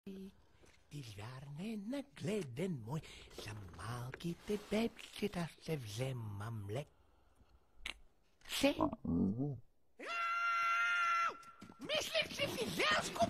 Die вярне нагледен мой, за малките бебчета ще вземам лек. Се! Мислех, че физерско